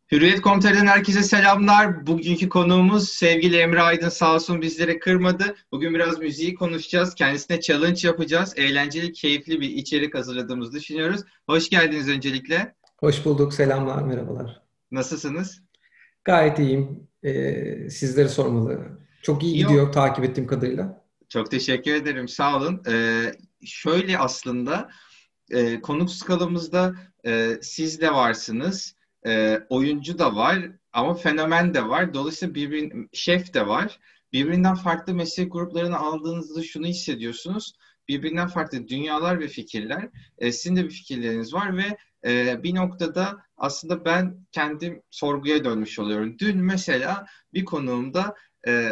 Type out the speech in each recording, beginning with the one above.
Hürriyet.com.tr'den herkese selamlar. Bugünkü konuğumuz sevgili Emre Aydın sağ olsun bizleri kırmadı. Bugün biraz müziği konuşacağız. Kendisine challenge yapacağız. Eğlenceli, keyifli bir içerik hazırladığımızı düşünüyoruz. Hoş geldiniz öncelikle. Hoş bulduk. Selamlar, merhabalar. Nasılsınız? Gayet iyiyim. Sizleri sormalı. Çok iyi İyi, o- gidiyor takip ettiğim kadarıyla. Çok teşekkür ederim. Sağ olun. Şöyle aslında konuk skalamızda siz de varsınız. Oyuncu da var ama fenomen de var. Dolayısıyla şef de var. Birbirinden farklı meslek gruplarını aldığınızda şunu hissediyorsunuz. Birbirinden farklı dünyalar ve fikirler. Sizin de bir fikirleriniz var ve bir noktada aslında ben kendim sorguya dönmüş oluyorum. Dün mesela bir konuğumda e,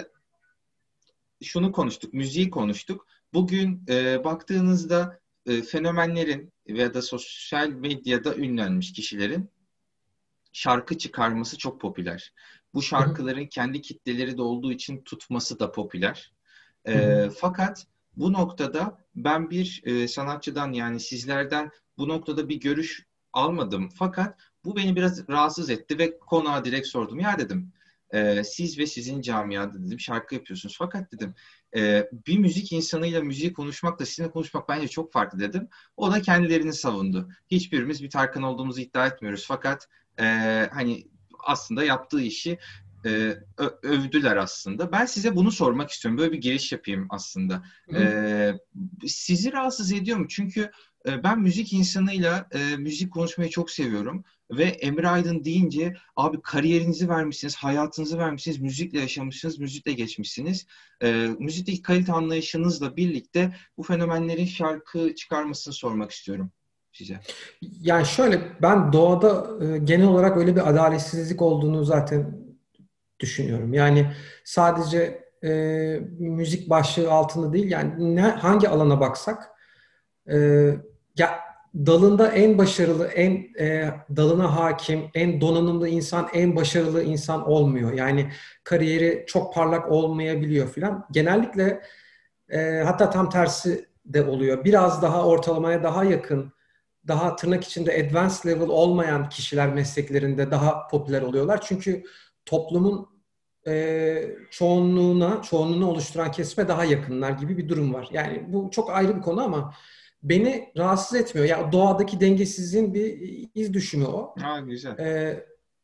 şunu konuştuk, müziği konuştuk. Bugün baktığınızda fenomenlerin veya da sosyal medyada ünlenmiş kişilerin şarkı çıkarması çok popüler. Bu Hı hı, şarkıların kendi kitleleri de olduğu için tutması da popüler. hı hı. Fakat bu noktada ben bir sanatçıdan yani sizlerden bu noktada bir görüş almadım. Fakat bu beni biraz rahatsız etti ve konuğa direkt sordum. Ya dedim, siz ve sizin camiada dedim şarkı yapıyorsunuz. Fakat dedim bir müzik insanıyla müziği konuşmakla sizinle konuşmak bence çok farklı dedim. O da kendilerini savundu. Hiçbirimiz bir Tarkan olduğumuzu iddia etmiyoruz. Fakat e, hani aslında yaptığı işi övdüler aslında. Ben size bunu sormak istiyorum. Böyle bir giriş yapayım aslında. Hı hı. Sizi rahatsız ediyor mu? Çünkü ben müzik insanıyla müzik konuşmayı çok seviyorum. Ve Emre Aydın deyince abi kariyerinizi vermişsiniz, hayatınızı vermişsiniz, müzikle yaşamışsınız, müzikle geçmişsiniz. Müzikteki kalite anlayışınızla birlikte bu fenomenlerin şarkı çıkarmasını sormak istiyorum size. Yani şöyle, ben doğada genel olarak öyle bir adaletsizlik olduğunu zaten düşünüyorum. Yani sadece müzik başlığı altında değil, yani hangi alana baksak e, ya dalında en başarılı, dalına hakim, en donanımlı insan, en başarılı insan olmuyor. Yani kariyeri çok parlak olmayabiliyor filan. Genellikle hatta tam tersi de oluyor. Biraz daha ortalamaya daha yakın, daha tırnak içinde advanced level olmayan kişiler mesleklerinde daha popüler oluyorlar. Çünkü toplumun çoğunluğunu oluşturan kesime daha yakınlar gibi bir durum var. Yani bu çok ayrı bir konu ama beni rahatsız etmiyor. Ya doğadaki dengesizliğin bir iz düşümü o. Aa, güzel. E,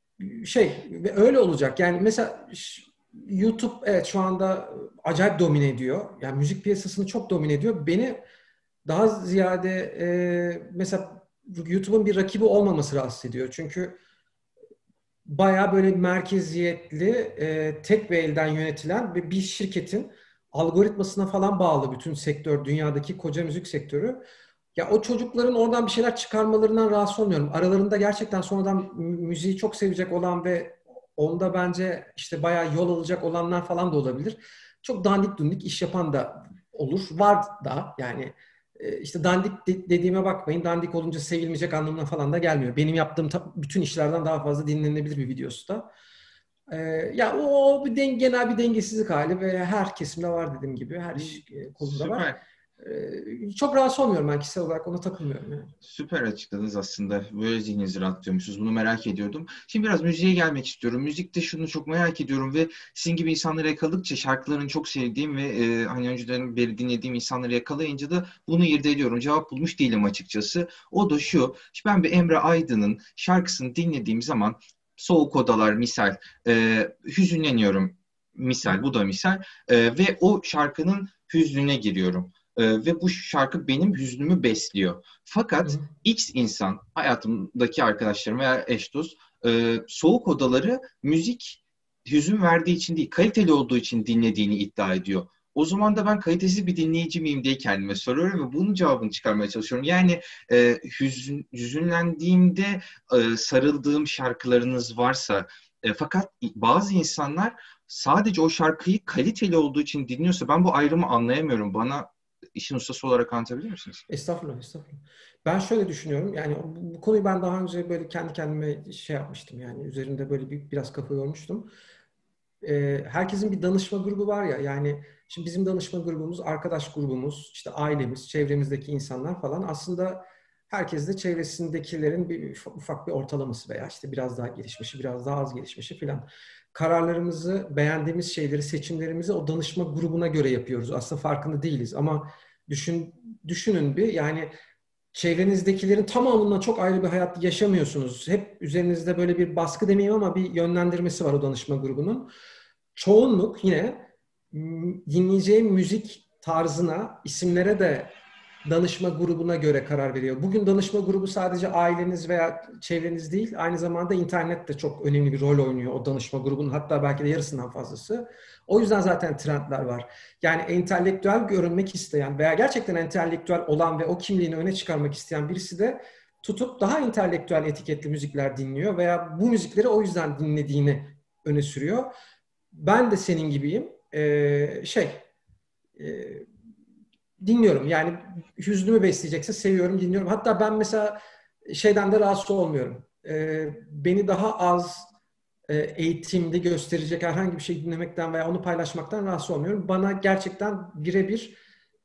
ve öyle olacak. Yani mesela YouTube evet şu anda acayip domine ediyor. Yani müzik piyasasını çok domine ediyor. Beni daha ziyade mesela YouTube'un bir rakibi olmaması rahatsız ediyor. Çünkü bayağı böyle merkeziyetli, tek bir elden yönetilen ve bir şirketin algoritmasına falan bağlı bütün sektör, dünyadaki koca müzik sektörü. Ya o çocukların oradan bir şeyler çıkarmalarından rahatsız olmuyorum. Aralarında gerçekten sonradan müziği çok sevecek olan ve onda bence işte bayağı yol alacak olanlar falan da olabilir. Çok dandik dundik iş yapan da olur. Var da yani işte dandik dediğime bakmayın. Dandik olunca sevilmeyecek anlamına falan da gelmiyor. Benim yaptığım bütün işlerden daha fazla dinlenebilir bir videosu da. Ee, ya o bir genel bir dengesizlik hali ve her kesimde var dediğim gibi. Her Hmm, iş kolunda var. süper. Çok rahatsız olmuyorum ben kişisel olarak. Ona takılmıyorum yani. Süper açıkladınız aslında. Böyle zihninizi rahatlıyormuşsunuz. Bunu merak ediyordum. Şimdi biraz müziğe gelmek istiyorum. Müzikte şunu çok merak ediyorum ve sizin gibi insanları yakaladıkça şarkılarını çok sevdiğim ve hani önceden beri dinlediğim insanları yakalayınca da bunu irdeliyorum. Cevap bulmuş değilim açıkçası. O da şu. Şimdi ben bir Emre Aydın'ın şarkısını dinlediğim zaman Soğuk Odalar misal hüzünleniyorum Hı misal hı, bu da misal ve o şarkının hüznüne giriyorum. Ve bu şarkı benim hüznümü besliyor. hı Fakat hı, X insan, hayatımdaki arkadaşlarım veya eş dost, soğuk odaları müzik hüzün verdiği için değil, kaliteli olduğu için dinlediğini iddia ediyor. O zaman da ben kalitesiz bir dinleyici miyim diye kendime soruyorum ve bunun cevabını çıkarmaya çalışıyorum. Yani hüzünlendiğimde sarıldığım şarkılarınız varsa, fakat bazı insanlar sadece o şarkıyı kaliteli olduğu için dinliyorsa ben bu ayrımı anlayamıyorum. Bana işin ustası olarak anlatabilir misiniz? estağfurullah, estağfurullah. Ben şöyle düşünüyorum. Yani bu konuyu ben daha önce böyle kendi kendime şey yapmıştım. Yani üzerinde böyle biraz kafa yormuştum. Herkesin bir danışma grubu var ya. Yani şimdi bizim danışma grubumuz, arkadaş grubumuz, işte ailemiz, çevremizdeki insanlar falan aslında herkes de çevresindekilerin bir ufak bir ortalaması veya işte biraz daha gelişmişi, biraz daha az gelişmişi filan. Kararlarımızı, beğendiğimiz şeyleri, seçimlerimizi o danışma grubuna göre yapıyoruz. Aslında farkında değiliz ama düşünün bir, yani çevrenizdekilerin tamamından çok ayrı bir hayat yaşamıyorsunuz. Hep üzerinizde böyle bir baskı demeyeyim ama bir yönlendirmesi var o danışma grubunun. Çoğunluk yine dinleyeceğim müzik tarzına, isimlere de danışma grubuna göre karar veriyor. Bugün danışma grubu sadece aileniz veya çevreniz değil, aynı zamanda internet de çok önemli bir rol oynuyor o danışma grubunun, hatta belki de yarısından fazlası. O yüzden zaten trendler var. Yani entelektüel görünmek isteyen veya gerçekten entelektüel olan ve o kimliğini öne çıkarmak isteyen birisi de tutup daha entelektüel etiketli müzikler dinliyor veya bu müzikleri o yüzden dinlediğini öne sürüyor. Ben de senin gibiyim. Dinliyorum. Yani hüznümü besleyecekse seviyorum, dinliyorum. Hatta ben mesela şeyden de rahatsız olmuyorum. Beni daha az eğitimde gösterecek herhangi bir şey dinlemekten veya onu paylaşmaktan rahatsız olmuyorum. Bana gerçekten birebir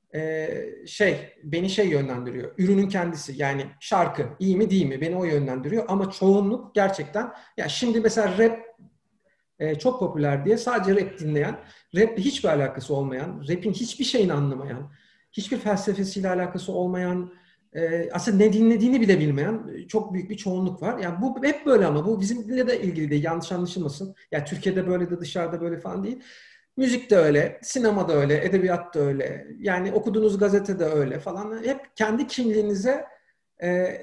beni yönlendiriyor. Ürünün kendisi, yani şarkı iyi mi değil mi beni o yönlendiriyor. Ama çoğunluk gerçekten, ya şimdi mesela rap çok popüler diye sadece rap dinleyen, raple hiçbir alakası olmayan, rap'in hiçbir şeyini anlamayan, hiçbir felsefesiyle alakası olmayan, aslında ne dinlediğini bile bilmeyen çok büyük bir çoğunluk var. Yani bu hep böyle ama bu bizimle de ilgili değil, yanlış anlaşılmasın. Yani Türkiye'de böyle de dışarıda böyle falan değil. Müzik de öyle, sinema da öyle, edebiyat da öyle. Yani okuduğunuz gazete de öyle falan. Hep kendi kimliğinize e,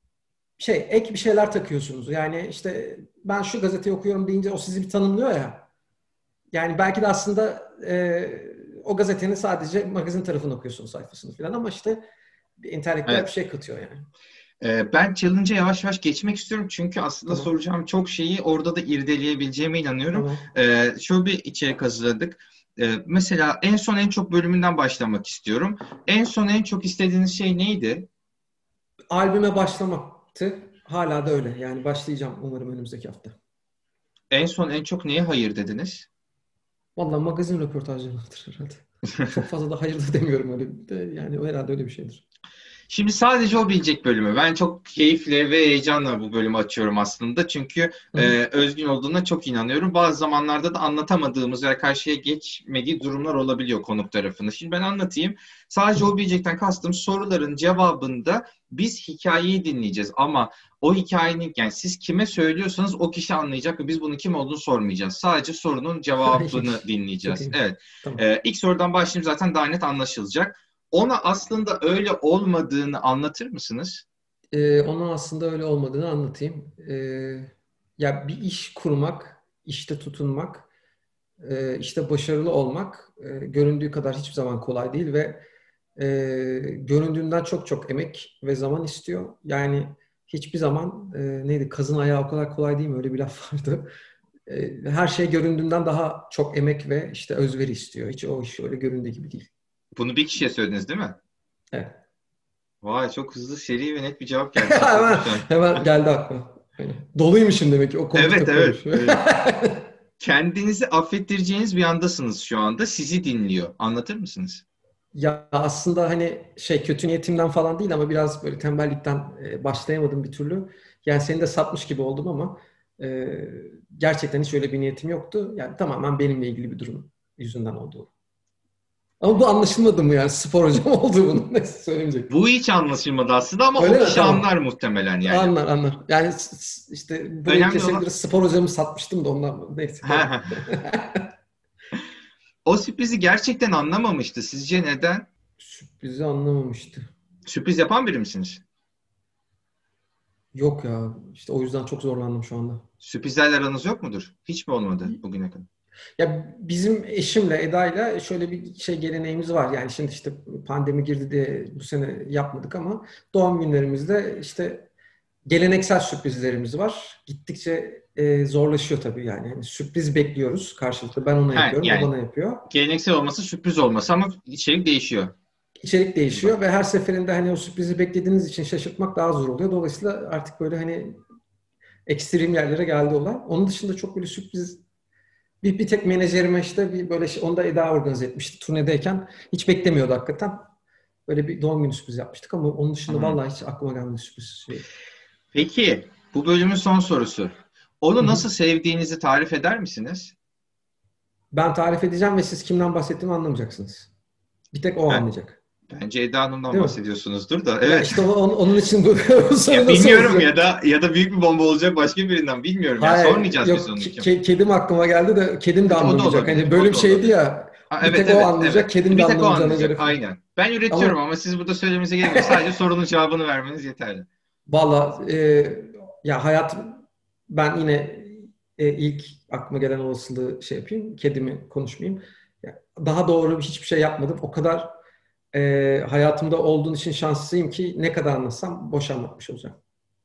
ek bir şeyler takıyorsunuz. Yani işte ben şu gazeteyi okuyorum deyince o sizi bir tanımlıyor ya. Yani belki de aslında o gazetenin sadece magazin tarafını okuyorsunuz, sayfasını falan, ama işte bir entelektüel bir Evet. şey katıyor yani. Ben challenge'a yavaş yavaş geçmek istiyorum çünkü aslında Tamam. soracağım çok şeyi orada da irdeleyebileceğime inanıyorum. Tamam. Şöyle bir içerik hazırladık. Mesela en çok bölümünden başlamak istiyorum. En son en çok istediğiniz şey neydi? Albüme başlamaktı. Hala da öyle. Yani başlayacağım umarım önümüzdeki hafta. En son en çok neye hayır dediniz? Vallahi magazin röportajlarıdır herhalde. Çok fazla da hayır da demiyorum öyle de. Yani o herhalde öyle bir şeydir. Şimdi sadece o bilecek bölümü. Ben çok keyifle ve heyecanla bu bölümü açıyorum aslında. Çünkü Hı hı. özgün olduğuna çok inanıyorum. Bazı zamanlarda da anlatamadığımız veya karşıya geçmediği durumlar olabiliyor konuk tarafında. Şimdi ben anlatayım. Hı Sadece hı. o bilecekten kastım soruların cevabında biz hikayeyi dinleyeceğiz. Ama o hikayenin, yani siz kime söylüyorsanız o kişi anlayacak ve biz bunun kim olduğunu sormayacağız. Sadece sorunun cevabını İyiymiş. Çok dinleyeceğiz. iyiymiş. Evet. Tamam. İlk sorudan başlayayım, zaten daha net anlaşılacak. Ona aslında öyle olmadığını anlatır mısınız? Onun aslında öyle olmadığını anlatayım. Ya bir iş kurmak, işte tutunmak, işte başarılı olmak göründüğü kadar hiçbir zaman kolay değil ve göründüğünden çok çok emek ve zaman istiyor. Yani hiçbir zaman neydi? Kazın ayağı o kadar kolay değil mi? Öyle bir laf vardı. Her şey göründüğünden daha çok emek ve işte özveri istiyor. Hiç o iş öyle göründüğü gibi değil. Bunu bir kişiye söylediniz değil mi? Evet. Vay, çok hızlı, seri ve net bir cevap geldi. Şaşırdım Hemen, şu an. hemen geldi aklıma. Aynen. Doluymuşum demek ki. O Evet, koltukta böyle. evet, evet. Kendinizi affettireceğiniz bir andasınız şu anda. Sizi dinliyor. Anlatır mısınız? Ya aslında hani kötü niyetimden falan değil ama biraz böyle tembellikten başlayamadım bir türlü. Yani seni de satmış gibi oldum ama e, gerçekten hiç öyle bir niyetim yoktu. Yani tamamen benimle ilgili bir durum yüzünden oldu. Ama bu anlaşılmadı mı yani spor hocam olduğu bunu? Neyse söylemeyecektim. Bu hiç anlaşılmadı aslında ama o Öyle mi? kişi anlar Tamam. muhtemelen yani. Anlar anlar. Yani işte burayı Önemli kesebiliriz. olan Spor hocamı satmıştım da ondan. Neyse devam. o sürprizi gerçekten anlamamıştı. Sizce neden? Sürprizi anlamamıştı. Sürpriz yapan biri misiniz? Yok ya. İşte o yüzden çok zorlandım şu anda. Sürprizlerle aranız yok mudur? Hiç mi olmadı bugüne kadar? Ya bizim eşimle Eda'yla şöyle bir geleneğimiz var. Yani şimdi işte pandemi girdi diye bu sene yapmadık ama doğum günlerimizde işte geleneksel sürprizlerimiz var. Gittikçe zorlaşıyor tabii yani. Yani sürpriz bekliyoruz karşılıklı. Ben ona Ha, yapıyorum, o yani bana yapıyor. geleneksel olması sürpriz olması ama içerik değişiyor. İçerik Bunda. değişiyor ve her seferinde hani o sürprizi beklediğiniz için şaşırtmak daha zor oluyor. Dolayısıyla artık böyle hani ekstrem yerlere geldi olay. Onun dışında çok böyle sürpriz bir tek menajerime işte bir böyle onu da Eda organize etmişti turnedeyken. Hiç beklemiyordu hakikaten. Böyle bir doğum günü sürpriz yapmıştık ama onun dışında Hı. vallahi hiç aklıma gelmedi sürpriz şey. Peki, bu bölümün son sorusu. Hı Onu hı. nasıl sevdiğinizi tarif eder misiniz? Ben tarif edeceğim ve siz kimden bahsettiğimi anlamayacaksınız. Bir tek o Ben, anlayacak. bence Eda Hanım'dan Değil mi? bahsediyorsunuzdur da. Ya Evet. işte onun için bu, bu soru Ya nasıl bilmiyorum, ya olacak? da büyük bir bomba olacak başka birinden, bilmiyorum. Yani Hayır, sormayacağız biz yok onun kim. kedim aklıma geldi de kedim de O da anlamayacak. olabilir. Hani O bölüm da şeydi olabilir. ya, Ha, bir evet, tek o evet, anlayacak, evet. kedim de Bir tek o anlamayacağına göre anlayacak. falan. Aynen. Ben üretiyorum Ama ama siz burada söylemenize gerek yok. Sadece sorunun cevabını vermeniz yeterli. valla ya hayatım, ben yine ilk aklıma gelen olasılığı şey yapayım, kedimi konuşmayayım. Ya, daha doğru hiçbir şey yapmadım. O kadar hayatımda olduğun için şanslıyım ki ne kadar anlatsam boş anlatmış olacağım.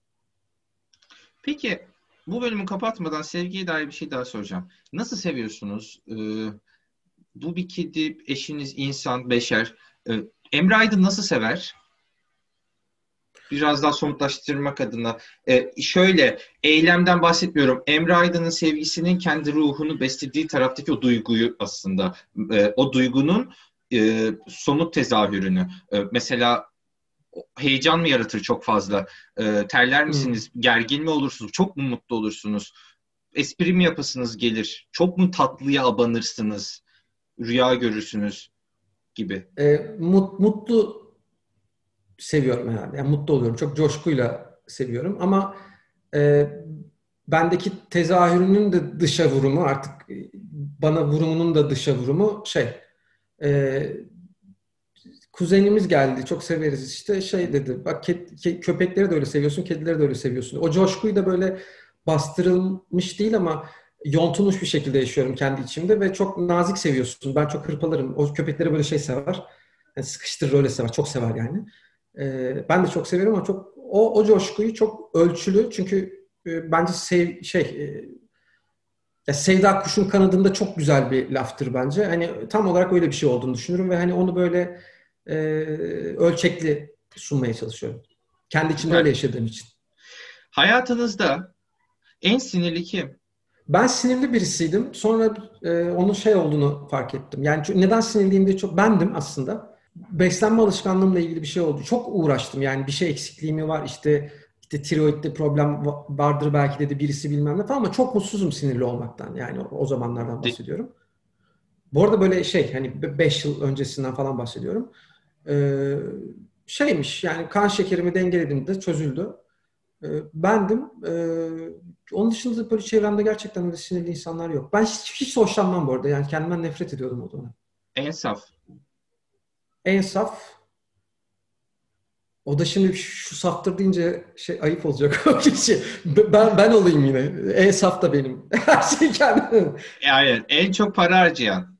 Peki, bu bölümü kapatmadan sevgiye dair bir şey daha soracağım. Nasıl seviyorsunuz? Bu bir kedi, eşiniz, insan, beşer. Emre Aydın nasıl sever? Biraz daha somutlaştırmak adına. Şöyle, eylemden bahsetmiyorum. Emre Aydın'ın sevgisinin kendi ruhunu beslediği taraftaki o duyguyu aslında. O duygunun somut tezahürünü. Mesela heyecan mı yaratır çok fazla? Terler Hmm. misiniz? Gergin mi olursunuz? Çok mu mutlu olursunuz? Espri mi yapasınız gelir? Çok mu tatlıya abanırsınız? Rüya görürsünüz gibi. Mutlu seviyorum herhalde. Yani mutlu oluyorum. Çok coşkuyla seviyorum ama e, bendeki tezahürünün de dışa vurumu, artık bana vurumunun da dışa vurumu e, kuzenimiz geldi, çok severiz işte, şey dedi, bak köpekleri de öyle seviyorsun, kedileri de öyle seviyorsun. O coşkuyu da böyle bastırılmış değil ama yontulmuş bir şekilde yaşıyorum kendi içimde ve çok nazik seviyorsun. Ben çok hırpalarım. O köpekleri böyle şey sever. Yani sıkıştırır, öyle sever. Çok sever yani. Ben de çok severim ama çok o coşkuyu çok ölçülü, çünkü bence ya Sevda Kuş'un kanadında çok güzel bir laftır bence. Hani tam olarak öyle bir şey olduğunu düşünüyorum ve hani onu böyle e, ölçekli sunmaya çalışıyorum. Kendi içimde öyle Süper. yaşadığım için. Hayatınızda en sinirli kim? Ben sinirli birisiydim. Sonra onun şey olduğunu fark ettim. Yani neden sinirliyim diye çok bendim aslında. Beslenme alışkanlığımla ilgili bir şey oldu. Çok uğraştım. Yani bir şey eksikliği mi var, işte tiroidde problem vardır belki dedi birisi, bilmem ne falan, ama çok mutsuzum sinirli olmaktan. Yani o zamanlardan De- bahsediyorum. Bu arada böyle hani 5 yıl öncesinden falan bahsediyorum. Ee, Şeymiş yani, kan şekerimi dengelediğimde çözüldü. Bendim. Onun dışında da böyle çevremde gerçekten öyle sinirli insanlar yok. Ben hiç hoşlanmam bu arada. Yani kendimden nefret ediyordum o dönem. En saf. En saf. O da şimdi şu saftır deyince şey ayıp olacak o kişi. Ben olayım yine. En saf da benim. Her şey kendim. Yani en çok para harcayan.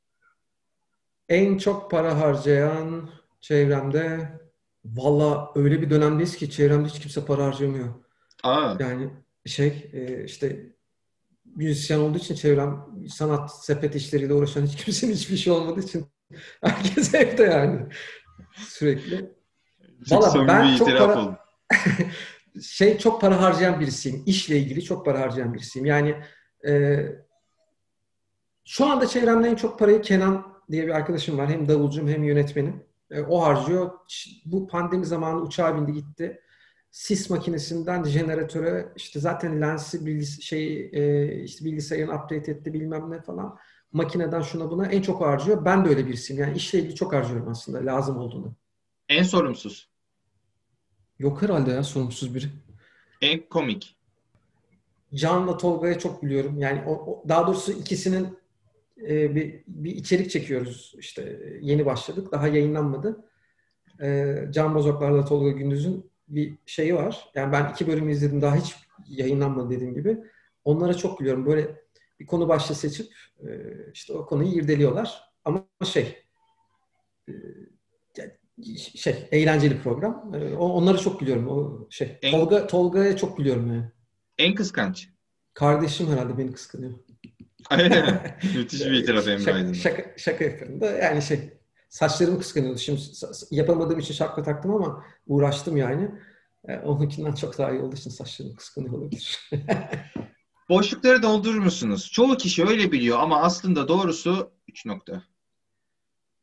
En çok para harcayan çevremde, valla öyle bir dönemdeyiz ki çevremde hiç kimse para harcamıyor. Aa, Yani işte müzisyen olduğu için çevrem, sanat sepet işleriyle uğraşan hiç kimsenin hiçbir şey olmadığı için herkes evde yani sürekli. çok Valla samimi bir ben çok itiraf para oldu. çok para harcayan birisiyim. İşle ilgili çok para harcayan birisiyim. Yani e, şu anda çevremde en çok parayı Kenan diye bir arkadaşım var. Hem davulcum hem yönetmenim. O harcıyor. Bu pandemi zamanı uçağa bindi gitti. Sis makinesinden jeneratöre, işte zaten lensi işte bilgisayarını update etti bilmem ne falan. Makineden şuna buna en çok harcıyor. Ben de öyle birisiyim. Yani işle ilgili çok harcıyorum aslında lazım olduğunda. En sorumsuz. Yok herhalde ya sorumsuz biri. En komik. Can'la Tolga'ya çok biliyorum. Yani daha doğrusu ikisinin bir içerik çekiyoruz. İşte yeni başladık. Daha yayınlanmadı. Can Bozoklar'la Tolga Gündüz'ün bir şeyi var. Yani ben 2 bölümü izledim. Daha hiç yayınlanmadı dediğim gibi. Onlara çok gülüyorum. Böyle bir konu başlığı seçip işte o konuyu irdeliyorlar. Ama e, eğlenceli program. Onlara çok gülüyorum. En, Tolga'ya çok gülüyorum yani. en kıskanç. Kardeşim herhalde beni kıskanıyor. Öyle mi? Müthiş bir itiraf Emre Aydın'dan. Şaka yapıyorum da yani saçlarımı kıskanıyordu. Şimdi yapamadığım için şapka taktım ama uğraştım yani. Onunkinden çok daha iyi olduğu için saçlarımı kıskanıyor olabilir. Boşlukları doldurur musunuz? Çoğu kişi öyle biliyor ama aslında doğrusu 3 nokta.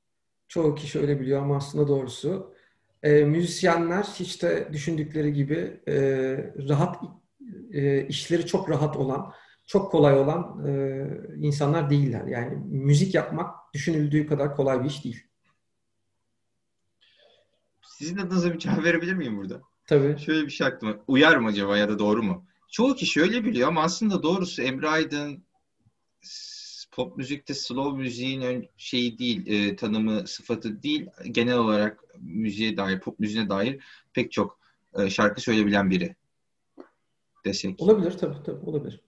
Çoğu kişi öyle biliyor ama aslında doğrusu. Müzisyenler hiç de düşündükleri gibi rahat, işleri çok rahat olan, çok kolay olan insanlar değiller. Yani müzik yapmak düşünüldüğü kadar kolay bir iş değil. Sizin adınıza bir cevap verebilir miyim burada? Tabii. Şöyle bir şey aklıma. Uyar mı acaba ya da doğru mu? Çoğu kişi öyle biliyor ama aslında doğrusu Emre Aydın pop müzikte slow müziğin şeyi değil, tanımı, sıfatı değil. Genel olarak müziğe dair, pop müziğine dair pek çok şarkı söyleyebilen biri desek. Olabilir tabii tabii olabilir.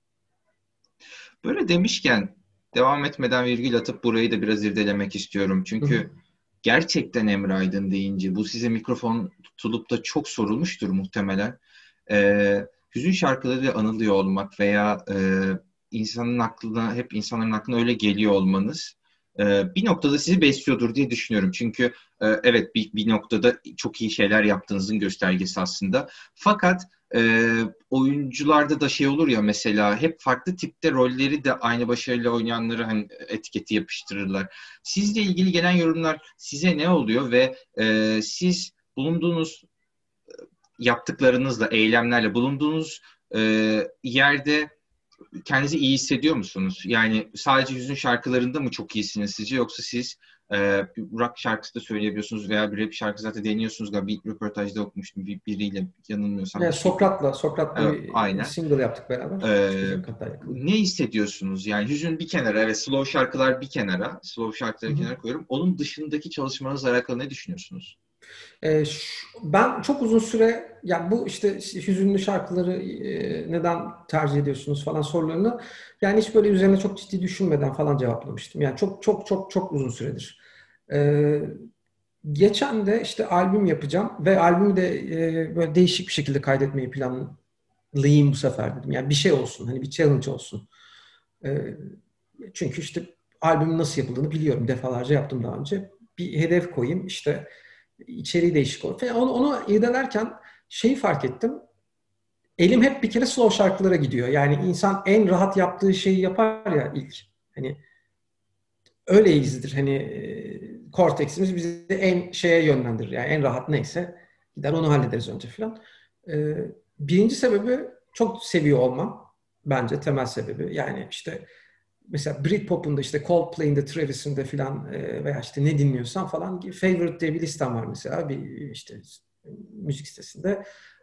Böyle demişken devam etmeden virgül atıp burayı da biraz irdelemek istiyorum. Hı hı. Çünkü gerçekten Emre Aydın deyince bu size mikrofon tutulup da çok sorulmuştur muhtemelen. Hüzün şarkıları anılıyor olmak veya insanın aklına hep insanların aklına öyle geliyor olmanız bir noktada sizi besliyordur diye düşünüyorum. Çünkü evet bir noktada çok iyi şeyler yaptığınızın göstergesi aslında. Fakat oyuncularda da şey olur ya mesela hep farklı tipte rolleri de aynı başarıyla oynayanları hani etiketi yapıştırırlar. Sizle ilgili gelen yorumlar size ne oluyor ve siz bulunduğunuz yaptıklarınızla, eylemlerle bulunduğunuz yerde kendinizi iyi hissediyor musunuz? Yani sadece hüzün şarkılarında mı çok iyisiniz sizce yoksa siz rock şarkısı da söyleyebiliyorsunuz veya bir rap şarkı zaten deniyorsunuz galiba bir röportajda okumuştum biriyle yanılmıyorsam Yani bir şeydi. Sokrat'la Evet, bir aynen. single yaptık beraber. Ee, 3000 kadar yakın. ne hissediyorsunuz? Yani hüzün bir kenara, evet slow şarkılar bir kenara, slow Hı şarkıları bir hı. kenara koyuyorum. Onun dışındaki çalışmalarınızla alakalı ne düşünüyorsunuz? Ben çok uzun süre yani bu işte hüzünlü şarkıları neden tercih ediyorsunuz falan sorularını yani hiç böyle üzerine çok ciddi düşünmeden falan cevaplamıştım. Yani çok çok çok çok uzun süredir. Ee, Geçen de işte albüm yapacağım ve albümü de böyle değişik bir şekilde kaydetmeyi planlayayım bu sefer dedim. Yani bir şey olsun, hani bir challenge olsun. Ee, Çünkü işte albümün nasıl yapıldığını biliyorum. Defalarca yaptım daha önce. Bir hedef koyayım işte içeriği değişik olur. Falan. Onu irdelerken şeyi fark ettim. Elim hep bir kere slow şarkılara gidiyor. Yani insan en rahat yaptığı şeyi yapar ya ilk. Hani öyleyizdir. Hani korteksimiz bizi en şeye yönlendirir. Yani en rahat neyse gider onu hallederiz önce falan. E, Birinci sebebi çok seviyor olmam. Bence temel sebebi. Yani işte mesela Britpop'un da işte Coldplay'in de Travis'in de filan veya işte ne dinliyorsan falan favorite diye bir listem var mesela bir işte müzik sitesinde.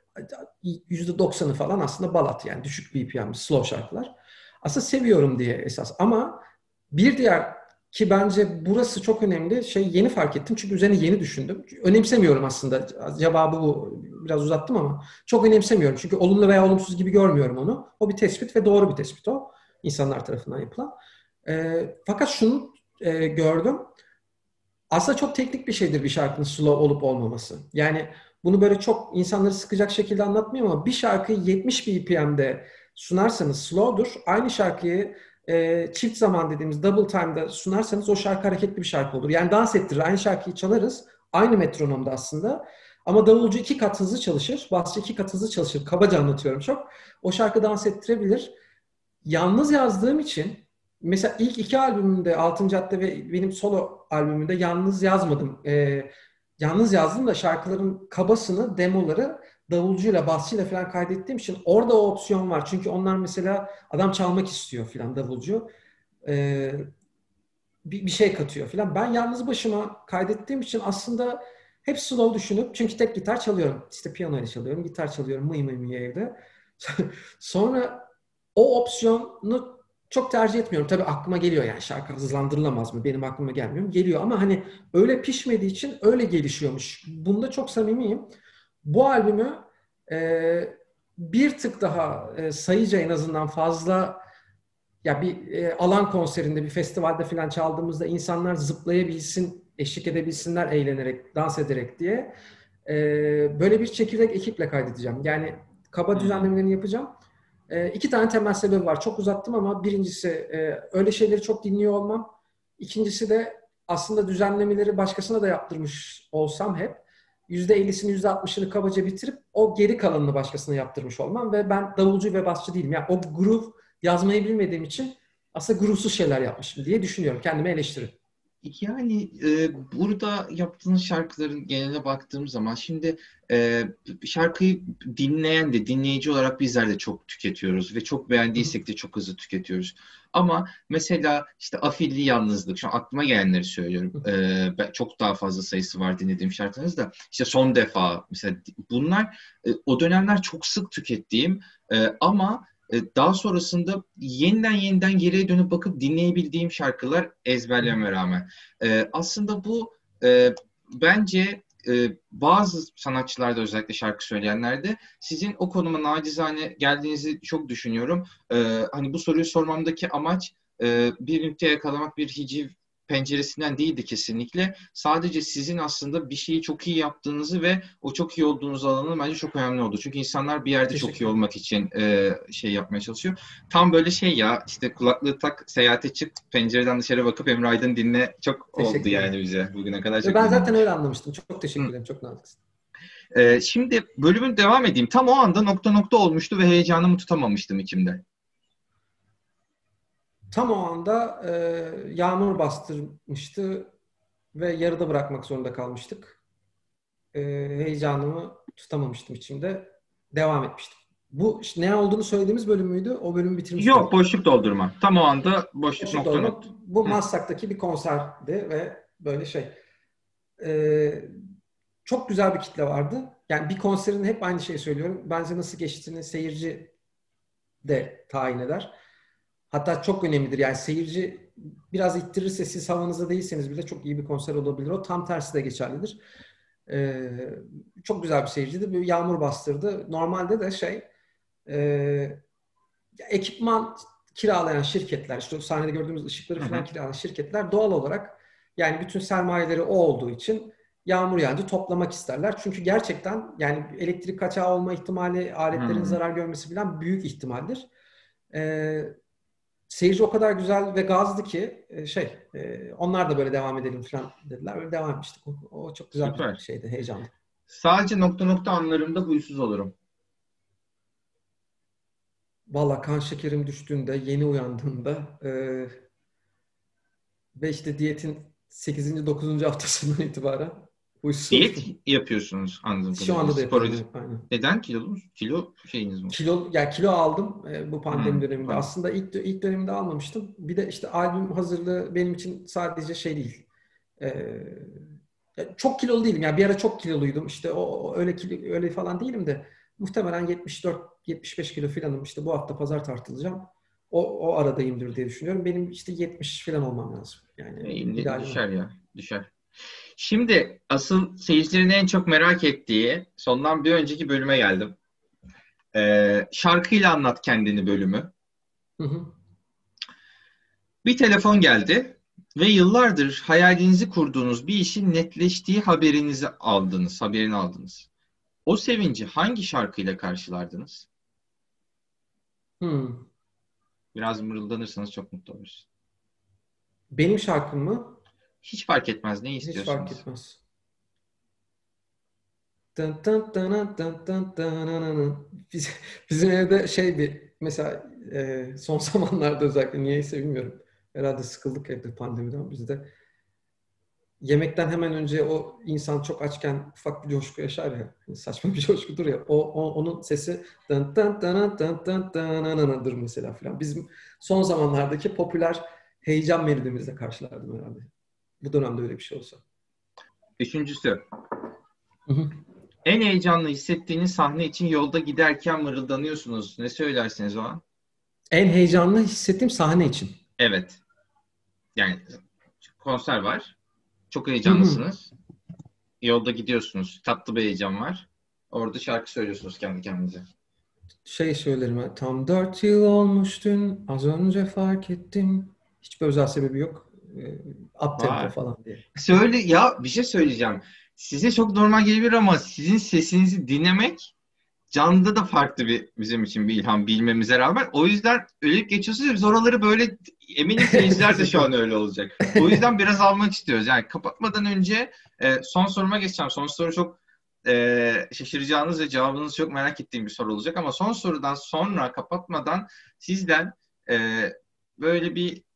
%90'ı falan aslında balat yani düşük BPM, slow şarkılar. Aslında seviyorum diye esas ama bir diğer ki bence burası çok önemli şey yeni fark ettim çünkü üzerine yeni düşündüm. Önemsemiyorum aslında cevabı bu biraz uzattım ama çok önemsemiyorum çünkü olumlu veya olumsuz gibi görmüyorum onu. O bir tespit ve doğru bir tespit o insanlar tarafından yapılan. Fakat şunu gördüm. Aslında çok teknik bir şeydir bir şarkının slow olup olmaması. Yani bunu böyle çok insanları sıkacak şekilde anlatmayayım ama bir şarkıyı 70 BPM'de sunarsanız slow'dur. Aynı şarkıyı çift zaman dediğimiz double time'da sunarsanız o şarkı hareketli bir şarkı olur. Yani dans ettirir. Aynı şarkıyı çalarız. Aynı metronomda aslında. Ama davulcu 2 kat hızlı çalışır. Basçı 2 kat hızlı çalışır. Kabaca anlatıyorum çok. O şarkı dans ettirebilir. Yalnız yazdığım için mesela ilk 2 albümümde Altın Cadde ve benim solo albümümde yalnız yazmadım. Yalnız yazdım da şarkıların kabasını, demoları davulcuyla, basçıyla falan kaydettiğim için orada o opsiyon var. Çünkü onlar mesela adam çalmak istiyor falan davulcu. Ee, bir şey katıyor falan. Ben yalnız başıma kaydettiğim için aslında hep slow düşünüp çünkü tek gitar çalıyorum. İşte piyano ile çalıyorum, gitar çalıyorum mıy mıy mıy evde. Sonra o opsiyonu çok tercih etmiyorum. Tabii aklıma geliyor yani şarkı hızlandırılamaz mı? Benim aklıma gelmiyor. Geliyor ama hani öyle pişmediği için öyle gelişiyormuş. Bunda çok samimiyim. Bu albümü e, bir tık daha sayıca en azından fazla ya bir alan konserinde, bir festivalde falan çaldığımızda insanlar zıplayabilsin, eşlik edebilsinler eğlenerek, dans ederek diye böyle bir çekirdek ekiple kaydedeceğim. Yani kaba Hmm. düzenlemelerini yapacağım. 2 tane temel sebebi var. Çok uzattım ama birincisi öyle şeyleri çok dinliyor olmam. İkincisi de aslında düzenlemeleri başkasına da yaptırmış olsam hep %50'sini %60'ını kabaca bitirip o geri kalanını başkasına yaptırmış olmam ve ben davulcu ve basçı değilim. Yani o groove yazmayı bilmediğim için aslında groove'suz şeyler yapmışım diye düşünüyorum. Kendime eleştiri. Yani burada yaptığınız şarkıların geneline baktığım zaman şimdi şarkıyı dinleyen de dinleyici olarak bizler de çok tüketiyoruz ve çok Hı hı. beğendiysek de çok hızlı tüketiyoruz. Ama mesela işte Afilli Yalnızlık, şu an aklıma gelenleri söylüyorum. Çok daha fazla sayısı var dinlediğim şarkınız da. İşte Son Defa mesela, bunlar o dönemler çok sık tükettiğim ama daha sonrasında yeniden yeniden geriye dönüp bakıp dinleyebildiğim şarkılar, Hı hı. ezberleme rağmen. Aslında bu bence bazı sanatçılarda, özellikle şarkı söyleyenlerde, sizin o konuma nacizane geldiğinizi çok düşünüyorum. Hani bu soruyu sormamdaki amaç bir ünite yakalamak, bir hiciv penceresinden değildi kesinlikle. Sadece sizin aslında bir şeyi çok iyi yaptığınızı ve o çok iyi olduğunuz alanın bence çok önemli oldu. Çünkü insanlar bir yerde çok iyi Teşekkür ederim. olmak için şey yapmaya çalışıyor. Tam böyle şey ya, işte kulaklığı tak, seyahate çık, pencereden dışarı bakıp Emre Aydın dinle çok oldu Teşekkür ederim. yani bize. Bugüne kadar Ve çok ben dinledik. zaten öyle anlamıştım. Çok Hı. teşekkür ederim. Çok naziksin. Şimdi bölümün devam edeyim. Tam o anda nokta nokta olmuştu ve heyecanımı tutamamıştım içimde. Tam o anda yağmur bastırmıştı ve yarıda bırakmak zorunda kalmıştık. Heyecanımı tutamamıştım içimde. Devam etmiştim. Bu işte ne olduğunu söylediğimiz bölüm müydü? O bölümü bitirmiş Yok, miydik? boşluk doldurma. Tam o anda boşluk, Boşluk nokta dolma. nokta. Bu Hı. Maslak'taki bir konserdi ve böyle şey. Ee, Çok güzel bir kitle vardı. Yani bir konserin hep aynı şeyi söylüyorum. Bence nasıl geçtiğini seyirci de tayin eder. Hatta çok önemlidir. Yani seyirci biraz ittirirse, siz havanızda değilseniz bile çok iyi bir konser olabilir. O tam tersi de geçerlidir. Ee, Çok güzel bir seyirciydi. Bir yağmur bastırdı. Normalde de e, ekipman kiralayan şirketler, işte o sahnede gördüğümüz ışıkları Hı falan hı. kiralayan şirketler doğal olarak, yani bütün sermayeleri o olduğu için yağmur yağınca toplamak isterler. Çünkü gerçekten yani elektrik kaçağı olma ihtimali, aletlerin Hı. zarar görmesi falan büyük ihtimaldir. Seyirci o kadar güzel ve gazdı ki onlar da böyle devam edelim falan dediler. Öyle devam etmiştik. O çok güzel bir Süper. şeydi, heyecandı. Sadece nokta nokta anlarımda huysuz olurum. Valla kan şekerim düştüğünde, yeni uyandığımda ve işte diyetin 8. 9. haftasından itibaren huysuz Diyet olurum. yapıyorsunuz anladığım Şu kadarıyla. anda da Spor yapıyorum, evet, aynen. neden kilolunuz? Kilo şeyiniz mi? Kilo aldım bu pandemi döneminde. Pardon. Aslında ilk döneminde almamıştım. Bir de işte albüm hazırlığı benim için sadece şey değil. E, Çok kilolu değilim. Yani bir ara çok kiloluydum. İşte öyle öyle falan değilim de muhtemelen 74-75 kilo falanım. İşte bu hafta pazar tartılacağım. O aradayımdır diye düşünüyorum. Benim işte 70 falan olmam lazım. Yani Eğimli idealim o. düşer ya. Düşer. Şimdi asıl seyircilerin en çok merak ettiği sondan bir önceki bölüme geldim. Şarkıyla anlat kendini bölümü. Hı hı. Bir telefon geldi ve yıllardır hayalinizi kurduğunuz bir işin netleştiği haberini aldınız. O sevinci hangi şarkıyla karşılardınız? Hmm. Biraz mırıldanırsanız çok mutlu oluruz. Benim şarkım mı? Hiç fark etmez, ne Hiç fark istiyorsanız. etmez. Dın dın dın dın dın dın dın dın. Bizim evde mesela son zamanlarda özellikle niyeyse bilmiyorum. Herhalde sıkıldık evde pandemiden biz de. Yemekten hemen önce o insan çok açken ufak bir coşku yaşar ya. Saçma bir coşkudur ya. Onun sesi dın dın dın dın dın dın dın mesela filan. Bizim son zamanlardaki popüler heyecan melodimizle karşılardım herhalde. Bu dönemde öyle bir şey olsa. Üçüncüsü, Hı hı. en heyecanlı hissettiğiniz sahne için yolda giderken mırıldanıyorsunuz. Ne söylersiniz o an? En heyecanlı hissettiğim sahne için. Evet. Yani konser var. Çok Hı hı. heyecanlısınız. Yolda gidiyorsunuz. Tatlı bir heyecan var. Orada şarkı söylüyorsunuz kendi kendinize. Söylerim ben. Tam 4 yıl olmuş dün. Az önce fark ettim. Hiçbir özel sebebi yok. Up tempo Vay. falan diye. Söyle ya, bir şey söyleyeceğim. Size çok normal gelebilir ama sizin sesinizi dinlemek canlıda da farklı bir, bizim için bir ilham, bilmemize rağmen. O yüzden ölüp geçiyorsunuz ya, biz oraları böyle, eminim seyirciler de Teşekkür şu an ederim. öyle olacak. O yüzden biraz almak istiyoruz. Yani kapatmadan önce son soruma geçeceğim. Son soru çok şaşıracağınız ve cevabınızı çok merak ettiğim bir soru olacak. Ama son sorudan sonra kapatmadan sizden e, böyle bir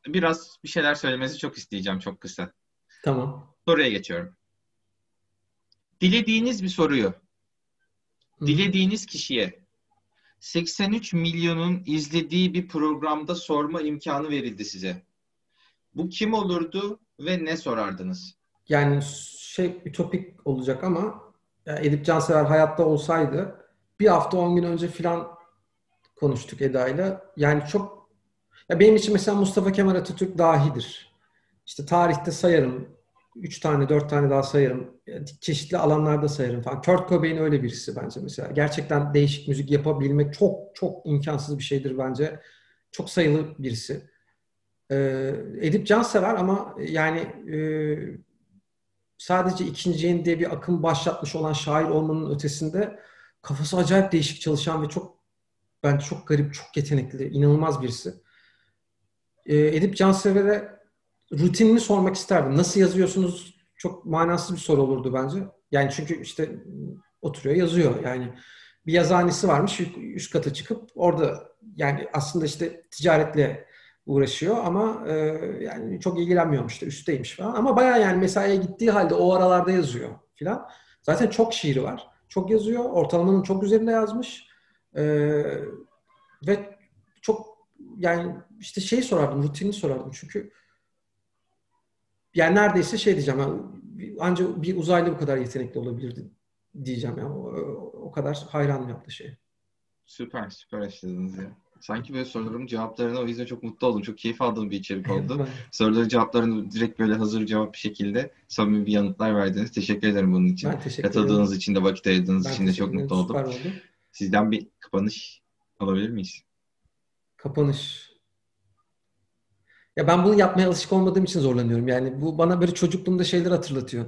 biraz bir şeyler söylemenizi çok isteyeceğim, çok kısa. Tamam. Soruya geçiyorum. Dilediğiniz bir soruyu, Hı hı. dilediğiniz kişiye 83 milyonun izlediği bir programda sorma imkanı verildi size. Bu kim olurdu ve ne sorardınız? Yani ütopik olacak ama ya Edip Cansever hayatta olsaydı bir hafta 10 gün önce filan konuştuk Eda'yla. Yani çok ya benim için mesela Mustafa Kemal Atatürk dahidir. İşte tarihte sayarım. 3 tane, 4 tane daha sayarım. Çeşitli alanlarda sayarım falan. Kurt Cobain öyle birisi bence mesela. Gerçekten değişik müzik yapabilmek çok çok imkansız bir şeydir bence. Çok sayılı birisi. Edip Cansever ama yani sadece ikinci yeni diye bir akım başlatmış olan şair olmanın ötesinde kafası acayip değişik çalışan ve çok bence çok garip, çok yetenekli, inanılmaz birisi. Edip Cansever'e rutinini sormak isterdim. Nasıl yazıyorsunuz? Çok manasız bir soru olurdu bence. Yani çünkü işte oturuyor yazıyor. Yani bir yazıhanesi varmış üst kata çıkıp orada yani aslında işte ticaretle uğraşıyor ama yani çok ilgilenmiyormuş da üstteymiş falan. Ama bayağı yani mesaiye gittiği halde o aralarda yazıyor filan. Zaten çok şiiri var. Çok yazıyor. Ortalamanın çok üzerinde yazmış. E, ve çok yani işte şey sorardım, rutinini sorardım. Çünkü yani neredeyse şey diyeceğim. Yani, ancak bir uzaylı bu kadar yetenekli olabilirdi diyeceğim ya. O kadar hayranım yaptığı şey. Süper, süper açıkladınız ya. Sanki böyle soruların cevaplarına o yüzden çok mutlu oldum. Çok keyif aldığım bir içerik oldu. Ben, Soruların cevaplarını direkt böyle hazır cevap bir şekilde samimi bir yanıtlar verdiniz. Teşekkür ederim bunun için. ben teşekkür ederim. Katıldığınız için de vakit ayırdığınız Ben için de teşekkür çok ederim. mutlu oldum. Süper oldu. Sizden bir kapanış alabilir miyiz? Kapanış. Ya ben bunu yapmaya alışık olmadığım için zorlanıyorum. Yani bu bana böyle çocukluğumda şeyler hatırlatıyor.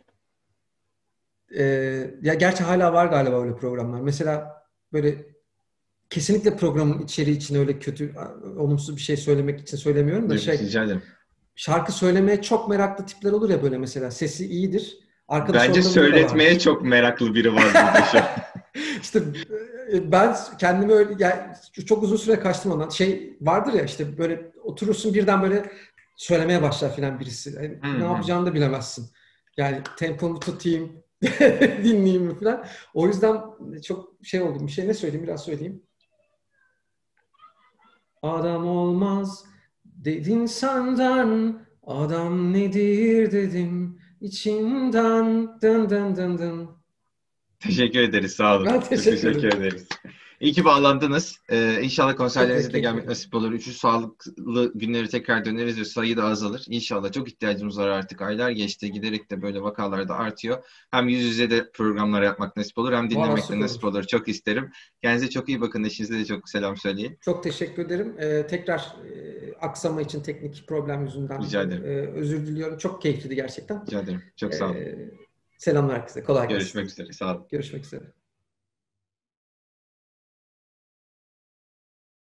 Ya gerçi hala var galiba öyle programlar. Mesela böyle kesinlikle programın içeriği için öyle kötü, olumsuz bir şey söylemek için söylemiyorum da Rica ederim. şarkı söylemeye çok meraklı tipler olur ya böyle mesela. Sesi iyidir. Arkadaş Bence ortamında da söyletmeye vardır. çok meraklı biri var burada şu an. İşte ben kendimi öyle yani çok uzun süre kaçtım ondan. Şey vardır ya işte böyle oturursun birden böyle söylemeye başlar filan birisi. Yani Hı ne hı. yapacağını da bilemezsin. Yani tempomu tutayım, dinleyeyim mi filan. O yüzden çok şey oldum. Bir şey ne söyleyeyim biraz söyleyeyim. Adam olmaz dedin senden, adam nedir dedim içimden dın dın dın dın. Teşekkür ederiz. Sağ olun. Ben Çok teşekkür teşekkür ederim. ederiz. İyi ki bağlandınız. İnşallah Çok konserlerinize de zevkli gelmek ettim. nasip olur. Üçü sağlıklı günleri tekrar döneriz ve sayı da azalır. İnşallah çok ihtiyacımız var artık. Aylar geçti. Giderek de böyle vakalar da artıyor. Hem yüz yüze de programlar yapmak nasip olur. Hem Valla dinlemek de süper nasip olur. olur. Çok isterim. Kendinize çok iyi bakın. Eşinize de çok selam söyleyin. Çok teşekkür ederim. Tekrar aksama için teknik problem yüzünden Rica ederim. özür diliyorum. Çok keyifliydi gerçekten. Rica ederim. Çok sağ olun. Selamlar herkese. Kolay gelsin. Görüşmek üzere. Sağ olun. Görüşmek üzere.